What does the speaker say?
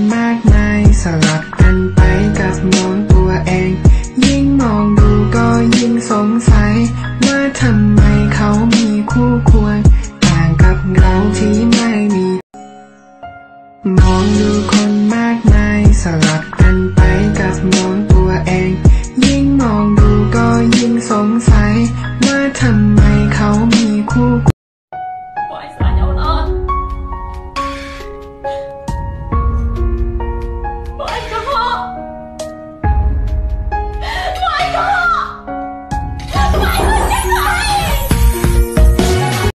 มากมายสลับกันไปกับมองตัวเองยิ่งมองดูก็ยิ่งสงสัยว่าทำไมเขามีคู่ควรต่างกับเราที่ไม่มีมองดูคนมากมายสลับ